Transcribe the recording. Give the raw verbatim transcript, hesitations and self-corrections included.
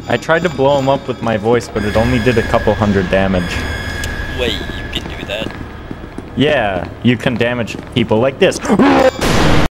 I tried to blow him up with my voice, but it only did a couple hundred damage. Wait, you can do that? Yeah, you can damage people like this.